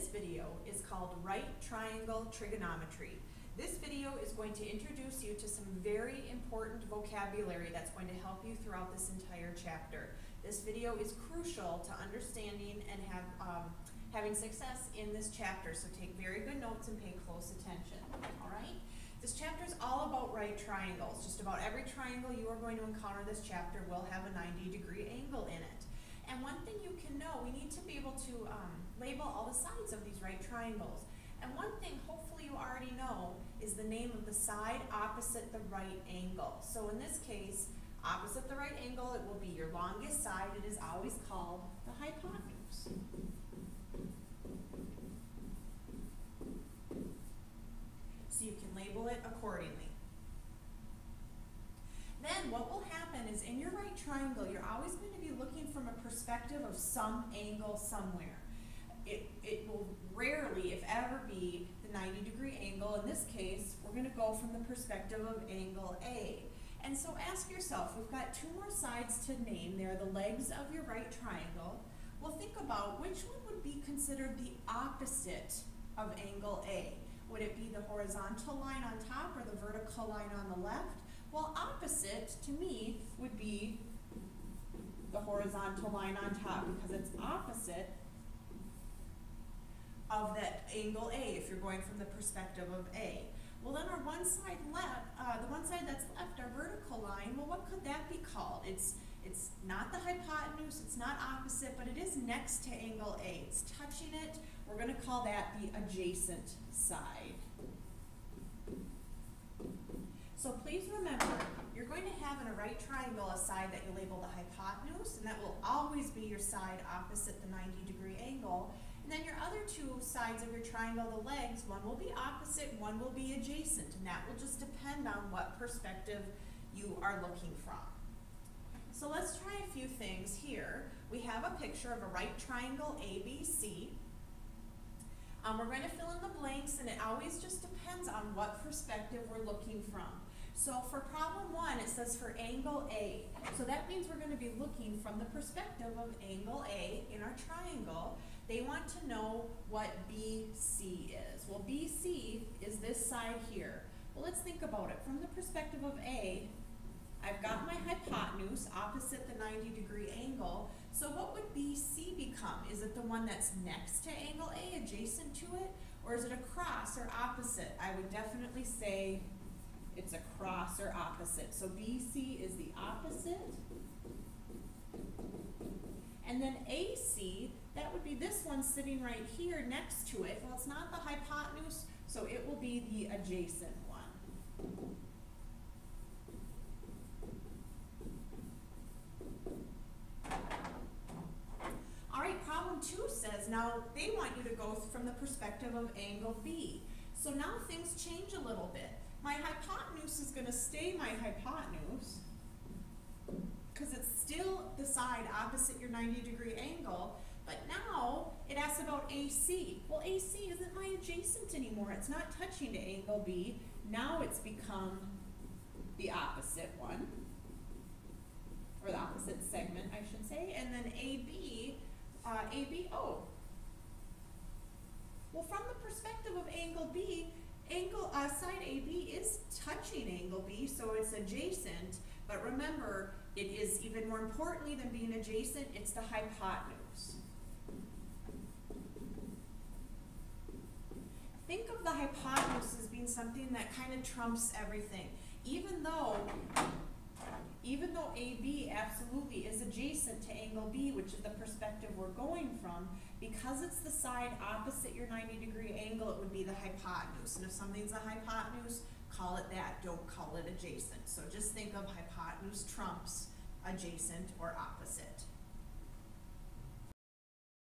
video is called Right Triangle Trigonometry. This video is going to introduce you to some very important vocabulary that's going to help you throughout this entire chapter. This video is crucial to understanding and having success in this chapter, so take very good notes and pay close attention, all right? This chapter is all about right triangles. Just about every triangle you are going to encounter this chapter will have a 90-degree angle in it. And one thing you can know, we need to be able to label all the sides of these right triangles. And one thing hopefully you already know is the name of the side opposite the right angle. So in this case, opposite the right angle, it will be your longest side. It is always called the hypotenuse. So you can label it accordingly. Then what will happen is in your right triangle, you're always going to be looking from a perspective of some angle somewhere. It will rarely, if ever, be the 90-degree angle. In this case, we're going to go from the perspective of angle A. And so ask yourself, we've got two more sides to name. They're the legs of your right triangle. Well, think about which one would be considered the opposite of angle A. Would it be the horizontal line on top or the vertical line on the left? Well, opposite to me would be the horizontal line on top because it's opposite of that angle A if you're going from the perspective of A. Well, then our one side left, the one side that's left, our vertical line, well, what could that be called? It's not the hypotenuse, it's not opposite, but it is next to angle A. It's touching it. We're going to call that the adjacent side. So please remember, you're going to have in a right triangle a side that you label the hypotenuse, and that will always be your side opposite the 90-degree angle. And then your other two sides of your triangle, the legs, one will be opposite, one will be adjacent, and that will just depend on what perspective you are looking from. So let's try a few things here. We have a picture of a right triangle ABC. We're going to fill in the blanks, and it always just depends on what perspective we're looking from. So for problem one, it says for angle A. So that means we're going to be looking from the perspective of angle A in our triangle. They want to know what BC is. Well, BC is this side here. Well, let's think about it. From the perspective of A, I've got my hypotenuse opposite the 90-degree angle. So what would BC become? Is it the one that's next to angle A, adjacent to it? Or is it across or opposite? I would definitely say it's across or opposite. So BC is the opposite. And then AC, that would be this one sitting right here next to it. Well, it's not the hypotenuse, so it will be the adjacent one. All right, problem two says, now they want you to go from the perspective of angle B. So now things change a little bit. My hypotenuse is going to stay my hypotenuse because it's still the side opposite your 90-degree angle, but now it asks about AC. Well, AC isn't my adjacent anymore. It's not touching to angle B. Now it's become the opposite one, or the opposite segment, I should say, and then AB, ABO. Well, from the perspective of angle B, side AB is touching angle B, so it's adjacent, but remember, it is even more importantly than being adjacent, it's the hypotenuse. Think of the hypotenuse as being something that kind of trumps everything. Even though AB absolutely is adjacent to angle B, which is the perspective we're going from, because it's the side opposite your 90-degree angle, it would be the hypotenuse. And if something's a hypotenuse, call it that. Don't call it adjacent. So just think of hypotenuse trumps adjacent or opposite.